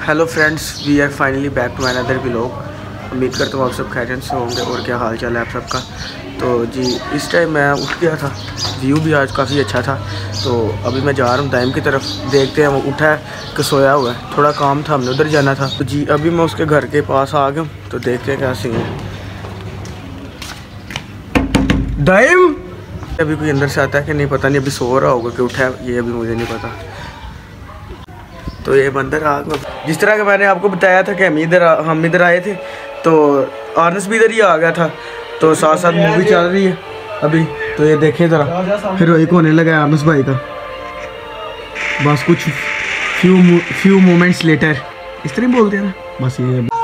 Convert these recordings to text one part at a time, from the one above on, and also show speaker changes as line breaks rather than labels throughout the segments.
Hello friends, we are finally back to another vlog. उम्मीद करता हूँ आप सब खैरियत से होंगे। और क्या हाल चाल है आप सबका। तो जी इस टाइम मैं उठ गया था, व्यू भी आज काफ़ी अच्छा था। तो अभी मैं जा रहा हूँ दाइम की तरफ, देखते हैं वो उठा है कि सोया हुआ है। थोड़ा काम था, हमने उधर जाना था। तो जी अभी मैं उसके घर के पास आ गया हूँ, तो देखते हैं क्या सीन है। दाइम अभी कोई अंदर से आता है कि नहीं पता नहीं, अभी सो रहा होगा कि उठा है ये अभी मुझे नहीं पता। तो ये बंदर आ गया, जिस तरह का मैंने आपको बताया था कि हम इधर आए थे, तो आर्नस भी इधर ही आ गया था। तो साथ साथ मूवी चल रही है अभी। तो ये देखें ज़रा, हीरोइक होने लगा है आर्नस भाई का। बस कुछ फ्यू मोमेंट्स लेटर, इस तरह बोलते हैं ना, बस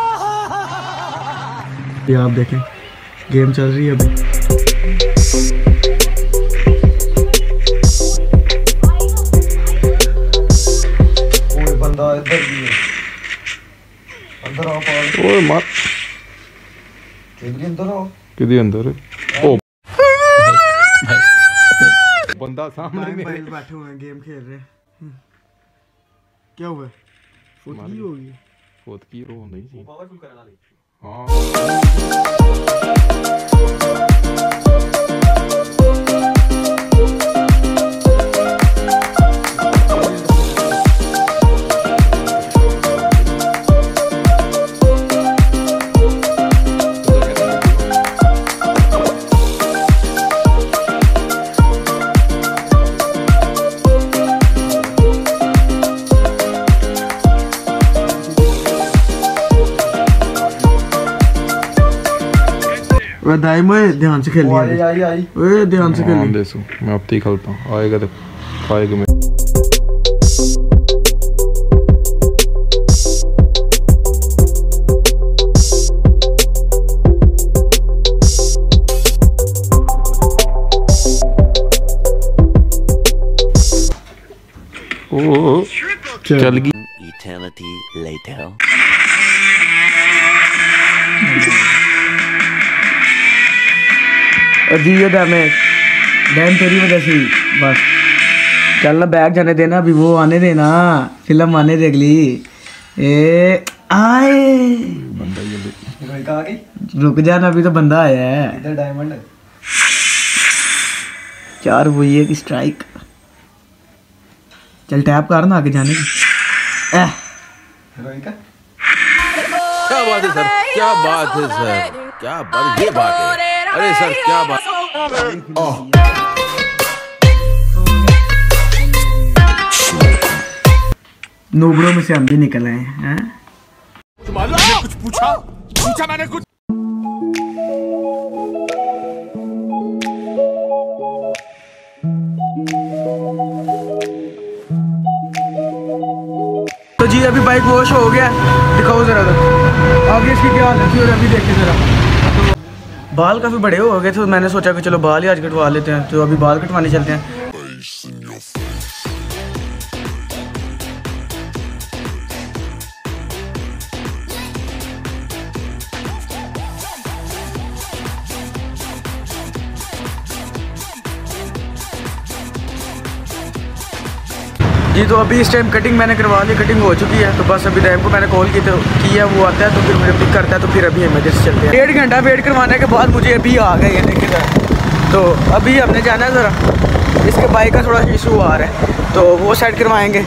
ये आप देखें गेम चल रही है अभी। ओए मार किधर अंदर है। ओ बंदा सामने मेरे बैठे हुए हैं, गेम खेल रहे हैं। क्या हुआ? फोटकी होगी, फोटकी रो नहीं थी। पावरफुल करना ले। हां दाइम ध्यान से खेलनी है। ओए ध्यान से खेलनी। देखो मैं अब ही खेलता हूँ, आएगा तो खाएगा। मैं ओ चल गई। Eternity later. जी ये डैम तेरी वजह से बस चलना, बैग जाने देना, अभी वो आने देना, फिल्म आने दे अगली। ए आए बंदा रुक जाना, अभी तो बंदा आया है इधर। डायमंड 4 हुई है कि स्ट्राइक। चल टैप कर ना आगे जाने की। क्या बात है सर, क्या बात है सर, क्या बात, ये बात है। अरे सर क्या बात। नोबड़ों में से हम भी निकल आए हैं। कुछ पूछा मैंने कुछ। तो जी अभी बाइक वॉश हो गया, दिखाओ जरा आगे इसकी क्या हालत थी। और अभी देखिए जरा, बाल काफ़ी बड़े हो गए थे, तो मैंने सोचा कि चलो बाल ही आज कटवा लेते हैं। तो अभी बाल कटवाने चलते हैं। जी तो अभी इस टाइम कटिंग मैंने करवा ली, कटिंग हो चुकी है। तो बस अभी डैम को मैंने कॉल किया, वो आता है तो फिर मुझे पिक करता है। तो फिर अभी हम इधर से चलते हैं। 1.5 घंटा वेट करवाने के बाद मुझे अभी आ गए हैं देखिए। तो अभी हमने जाना है ज़रा, इसके बाइक का थोड़ा इशू आ रहा है, तो वो साइड करवाएंगे।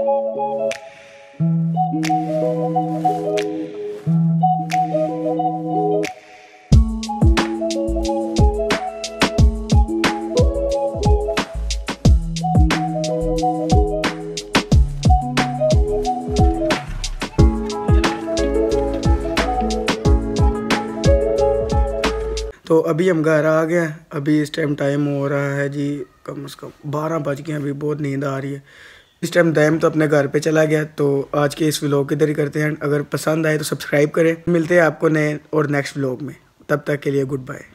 तो अभी हम घर आ गए हैं। अभी इस टाइम टाइम हो रहा है जी कम से कम 12 बज गए हैं। अभी बहुत नींद आ रही है। इस टाइम दाइम तो अपने घर पे चला गया। तो आज के इस व्लॉग इधर ही करते हैं। अगर पसंद आए तो सब्सक्राइब करें। मिलते हैं आपको नए और नेक्स्ट व्लॉग में, तब तक के लिए गुड बाय।